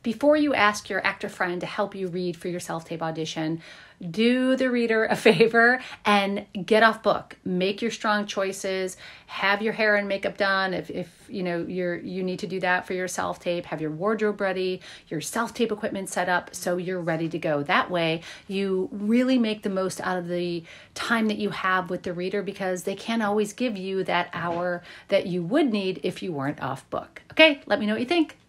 before you ask your actor friend to help you read for your self-tape audition, do the reader a favor and get off book. Make your strong choices. Have your hair and makeup done if you know you need to do that for your self-tape. Have your wardrobe ready, your self-tape equipment set up so you're ready to go. That way you really make the most out of the time that you have with the reader, because they can't always give you that hour that you would need if you weren't off book. Okay, let me know what you think.